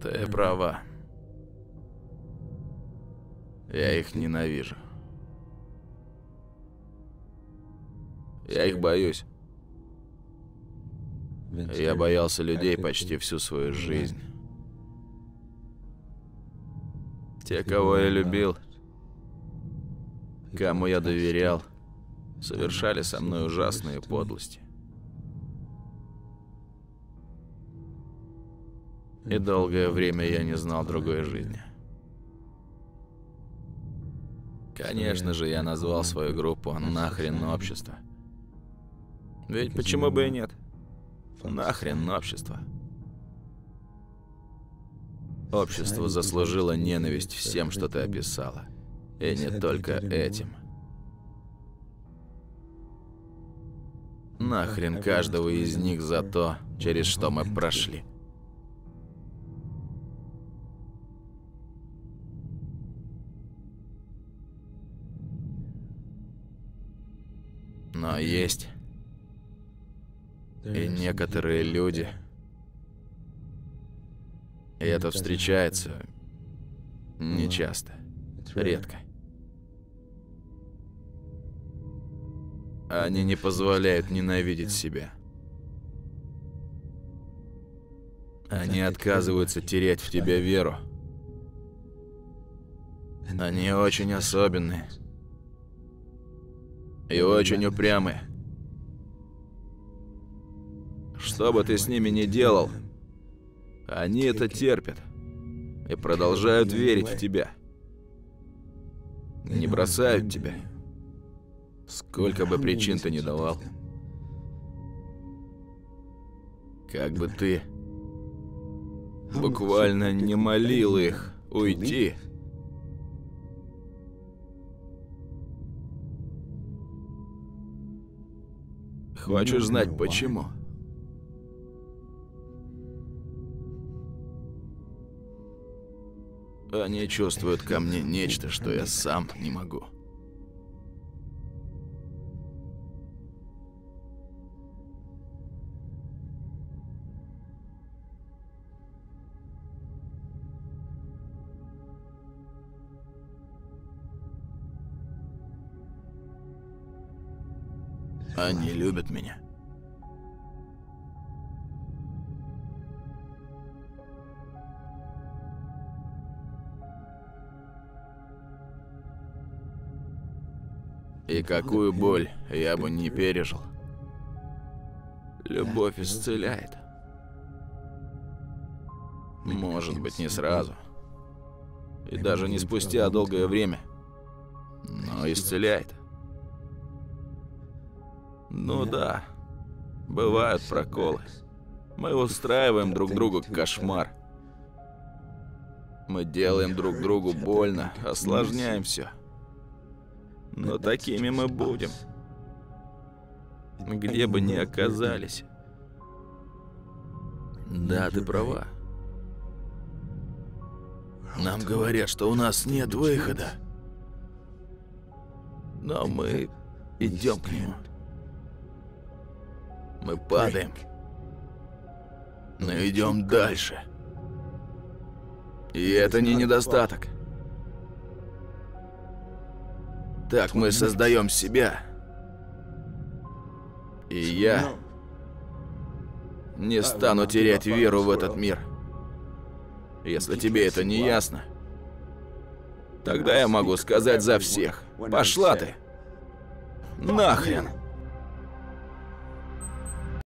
Ты права. Я их ненавижу. Я их боюсь. Я боялся людей почти всю свою жизнь. Те, кого я любил, кому я доверял, совершали со мной ужасные подлости. И долгое время я не знал другой жизни. Конечно же, я назвал свою группу «Нахрен общество». Ведь почему бы и нет? Нахрен общество. Общество заслужило ненависть всем, что ты описала. И не только этим. Нахрен каждого из них за то, через что мы прошли. Но есть и некоторые люди, и это встречается нечасто, редко. Они не позволяют ненавидеть себя. Они отказываются терять в тебя веру. Они очень особенные. И очень упрямые. Что бы ты с ними ни делал, они это терпят и продолжают верить в тебя. Не бросают тебя, сколько бы причин ты ни давал. Как бы ты буквально не молил их уйти. Хочешь знать, почему? Они чувствуют ко мне нечто, что я сам не могу. Они любят меня. И какую боль я бы не пережил, любовь исцеляет. Может быть, не сразу. И даже не спустя долгое время. Но исцеляет. Ну да, бывают проколы. Мы устраиваем друг другу кошмар. Мы делаем друг другу больно, осложняем все. Но такими мы будем. Где бы ни оказались. Да, ты права. Нам говорят, что у нас нет выхода. Но мы идем к нему. Мы падаем, но идем дальше. И это не недостаток. Так мы создаем себя. И я не стану терять веру в этот мир. Если тебе это не ясно, тогда я могу сказать за всех. Пошла ты. Нахрен.